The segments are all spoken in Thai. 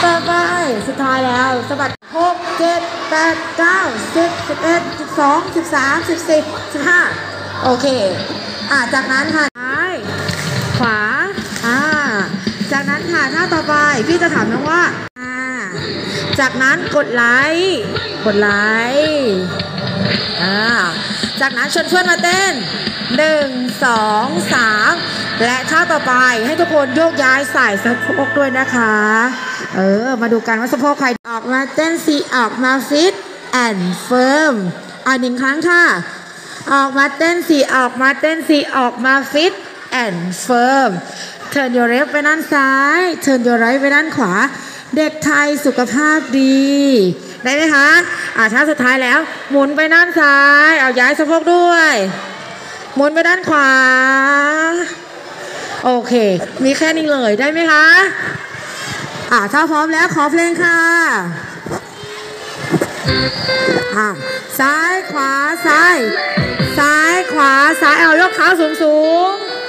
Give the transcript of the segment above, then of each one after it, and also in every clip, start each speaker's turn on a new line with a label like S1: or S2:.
S1: ต่อไปสุดท้ายแล้วสะบัด6 7 8 9 10 11 12 13 14 15โอเคจากนั้นค่ะซ้ายขวาจากนั้นค่ะท่าต่อไปพี่จะถามน้องว่าจากนั้นกดไลค์จากนั้นชวนเพื่อนมาเต้น1 2 3และท่าต่อไปให้ทุกคนโยกย้ายสายสะโพกด้วยนะคะมาดูกันว่าสะโพกใครออกมาเต้นซีออกมาฟิตแอนด์เฟิร์มหนึ่งครั้งค่ะออกมาเต้นซีออกมาเต้นซีออกมาฟิตแอนด์เฟิร์มTurn your left ไปด้านซ้าย Turn your right ไปด้านขวาเด็กไทยสุขภาพดีได้ไหมคะท่าสุดท้ายแล้วหมุนไปด้านซ้ายเอาย้ายสะโพกด้วยหมุนไปด้านขวาโอเคมีแค่นี้เลยได้ไหมคะถ้าพร้อมแล้วขอเพลงค่ะซ้ายขวาซ้ายซ้ายขวาซ้ายเอายกเท้าสูง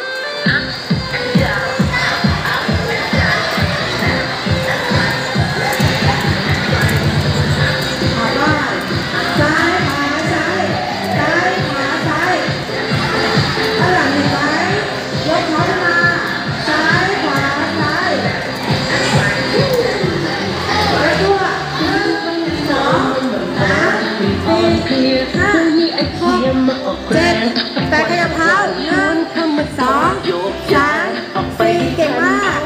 S1: 7 8ขยับเท้า1 2 3 4เก่งมาก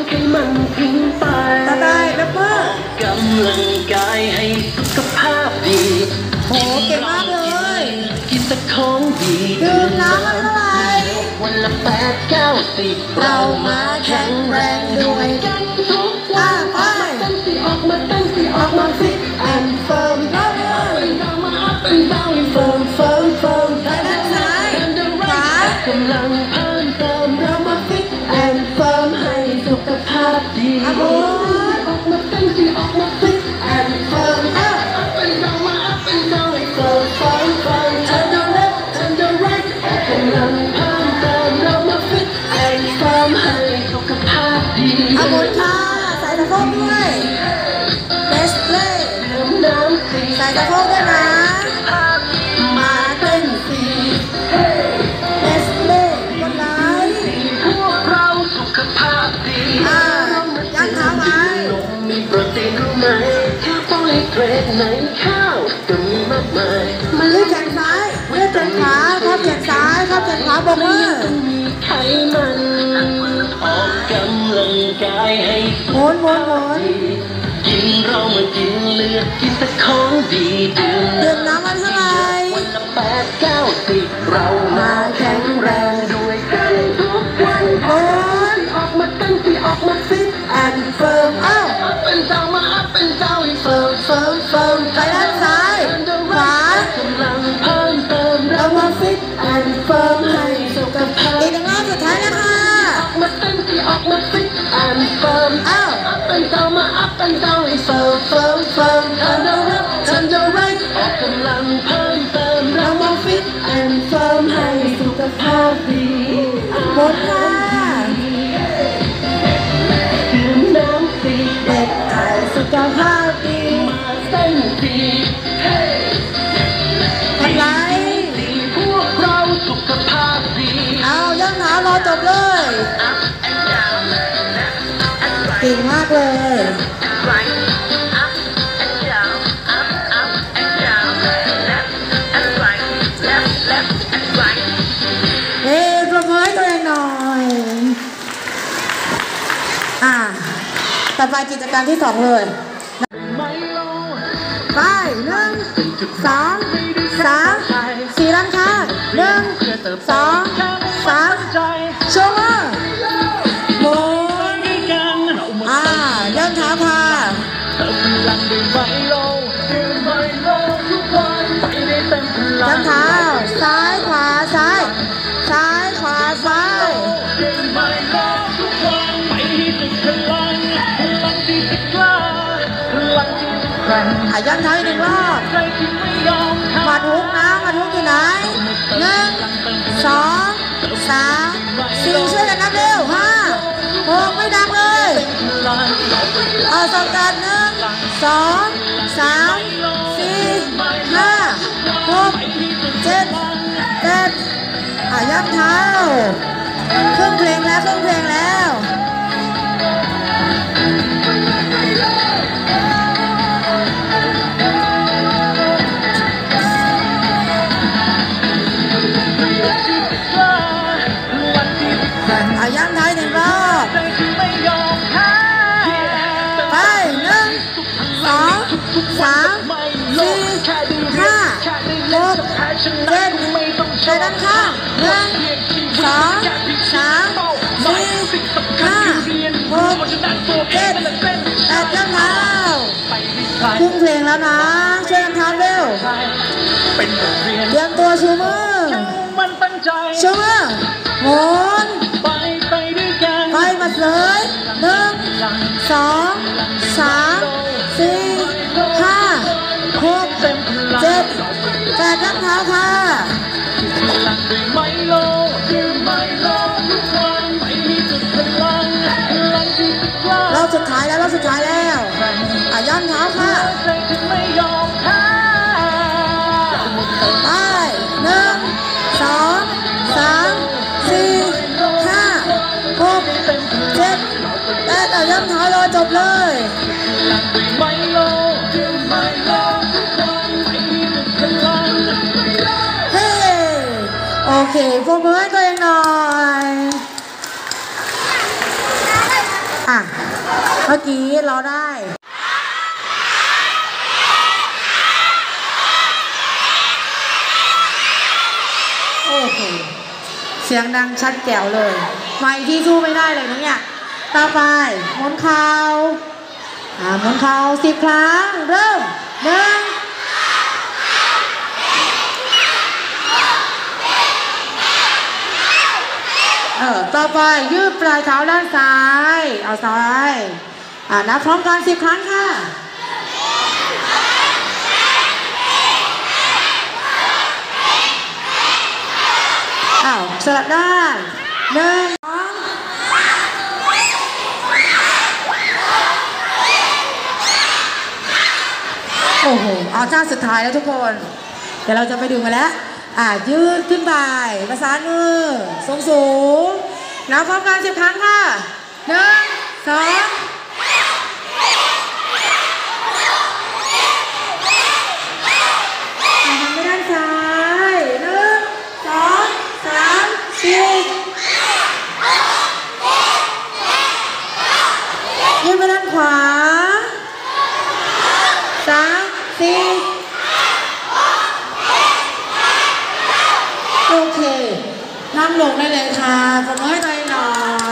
S1: ต่อไปดับเบิ้ลกำลังกายให้สุขภาพดีโหเก่งมากเลยกินแต่ของดีดื่มน้ำอะไรวันละ8 9 10เรามาแข็งแรงด้วยกันทุกวันไปออกมาตั้งสิออกมาฟิตแอนด์เฟิร์มเรามาอัพเป็นดาวเฟิร์มด้านซ้ายขวากำลังเพิ่มเติมเรามาฟิตแอนด์เฟิร์มให้สุขภาพดีออกมาตั้งสิออกมาฟิตแอนด์เฟิร์มอัพเป็นดาวมาอัพเป็นดาวเฟิร์มTurn your left Turn your right กำลังเพิ่มเติมเรามาฟิตแอนด์เฟิร์มให้สุขภาพดีหมุนค่ะใส่สะโพกด้วย Best play ใส่สะโพกด้วยนะมาเต้นสีBest play กดไลค์พวกเราสุขภาพดียัดเท้าไว้มีโปรตีนรู้ไหมแค่ต้องให้เทรดในข้าวก็มีมากมายมาเลือกแขนซ้ายเลือกแขนขวาทับแขนซ้ายทับแขนขวาบนมือไขมันออกกำลังกายให้หมุนกินเรามากินเลือดกินแต่ของดีดื่มน้ำมันเท่าไหร่วันละ8 9 10เรามาแข็งแรงด้วยกันทุกวันออกมาตั้งสิออกมาฟิตแอนด์เฟิร์มอัพเป็นดาวมาอัพเป็นดาวให้เฟิร์มไปด้านซ้ายขวากำลังเพิ่มเติมเรามาฟิตแอนด์เฟิร์มให้สุขภาพอีกหนึ่งรอบสุดท้ายนะคะออกมาตั้งสิออกมาฟิตแอนด์เฟิร์มอัพเป็นดาวมาอัพเป็นดาวให้เฟิร์มTurn your left Turn your right ออกกำลังเพิ่มเติมเรามาฟิตแอนด์เฟิร์มให้สุขภาพดีหมดค่ะดื่มน้ำสีเด็กไทยสุขภาพดีมาเต้นสีอะไรพวกเราสุขภาพดีย่างเท้ารอจบเลยเก่งมากเลยประเมินตัวเองหน่อยต่อไปกิจกรรมที่2เลยไป1 2 3 4ด้านข้าง1 2 3โชว์มือหมุนเริ่มเท้าค่ะเริ่มเท้าซ้ายขวาซ้ายขวาซ้ายย้ำเท้าอีก1 รอบมาทุกนะมาทุกอยู่ไหน1 2 3 4ช่วยกันนับเร็ว5 6ไม่ดังเลย
S2: สองกัน1 2 3 4 5 6 7 8ย่ำเท้าครึ่งเพลงแล้วครึ่งเพลงแล้วย่ำเท้า1 รอบไป1 2 3 4 5 6 7ไปด้านข้าง1 2 3 4 5 6 7 8ย่ำเท้าครึ่งเพลงแล้วนะช่วยกันทำเร็วเตรียมตัวชูมือชูมือหมุนไปมาเลย1 2 3 4 5 6 7 8ย่ำเท้าค่ะรอบสุดท้ายแล้วรอบสุดท้ายแล้วย่ำเท้าค่ะไป1 2 3 4 5 6 7 8ย่ำเท้ารอจบเลยเฮ้โอเคปรบมือให้ตัวเองหน่อยเมื่อกี้เราได้โอ้โหเสียงดังชัดแจ๋วเลยไมค์ที่สู้ไม่ได้เลยนะเนี่ยต่อไปหมุนเข่าหมุนเข่า10 ครั้งเริ่ม1ต่อไปยืดปลายเท้าด้านซ้ายเอาซ้ายนับพร้อมกัน10 ครั้งค่ะสลับด้าน1 2โอ้โหเอาท่าสุดท้ายแล้วทุกคนเดี๋ยวเราจะไปดูกันแล้วยืดขึ้นไปประสานมือสูงนับพร้อมกัน10 ครั้งค่ะ1 2ทำไปด้านซ้าย1 2 3 4ยืดไปด้านขวา3 4โอเคนั่งลงได้เลยค่ะขอมือให้ตัวเองหน่อย